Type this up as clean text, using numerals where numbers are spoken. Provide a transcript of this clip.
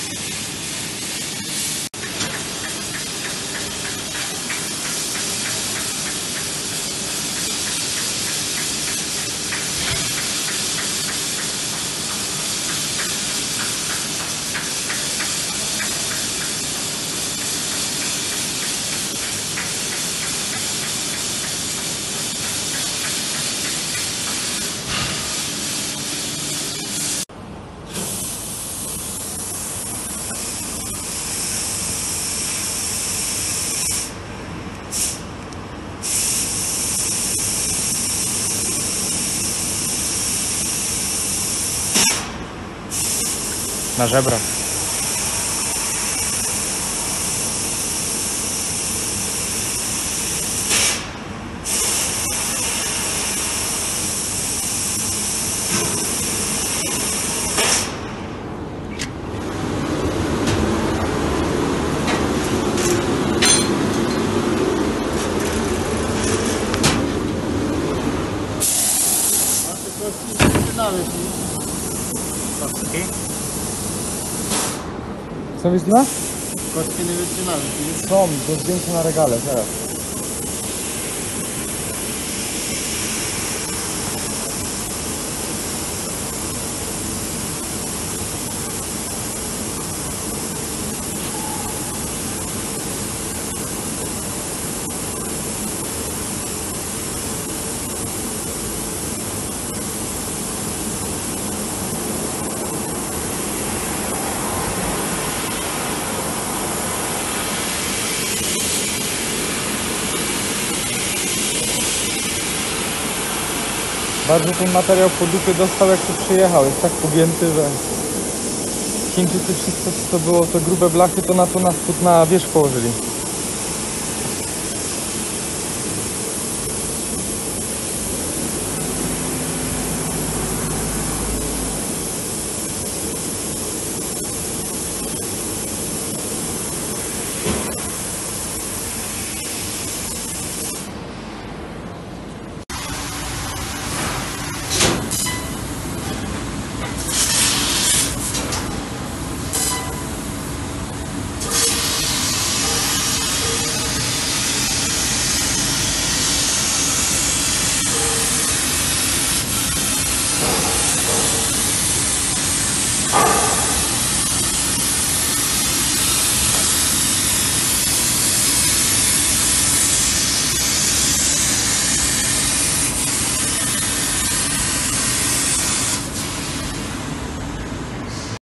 Na żebra. Co wycina? Kostki nie wycinamy. Są, do zdjęcia na regale, teraz. Bardzo ten materiał po dupie dostał, jak tu przyjechał. Jest tak pogięty, że cięcie to wszystko, co to było, te grube blachy, to na to na wierzch położyli.